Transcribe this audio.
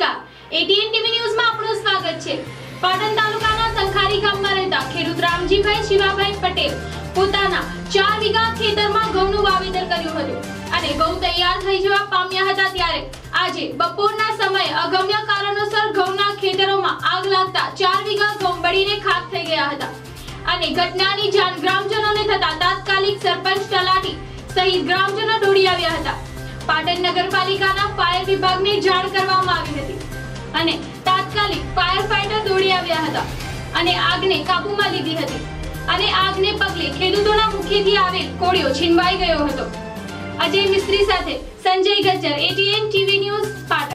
નમસ્કાર, ATN TV ન્યૂઝમાં આપનું સ્વાગત છે। પાટણ તાલુકાના સંખારી ગામમાં રહેતા ખેડૂત રામજીભાઈ શિવાભાઈ પટેલ પોતાના 4 વીઘા ખેતરમાં ઘઉંનું વાવેતર કર્યું હતું અને ઘઉં તૈયાર થઈ જવા પામ્યા હતા ત્યારે આજે બપોરના સમયે અગમ્ય કારણોસર ઘઉંના ખેતરોમાં આગ લાગતા 4 વીઘા ઘઉં બળીને ખાખ થઈ ગયા હતા અને ઘટનાની જાણ ગ્રામજનોને થતા તાત્કાલિક સરપંચ તલાટી સહિત ગ્રામજનો દોડી આવ્યા હતા। પાટણ નગરપાલિકાના ફાયર વિભાગને જાણ કરવામાં આવી હતી અને તાત્કાલિક ફાયર ફાઈટર દોડી આવ્યા હતા અને આગને કાબૂમાં લીધી હતી અને આગને પગલે ખેડૂતોના મુખેથી આવેલ કોળિયો છીનવાઈ ગયો હતો। અજય મિસ્ત્રી સાથે Sanjay Gajjar, ATN TV news, Patan.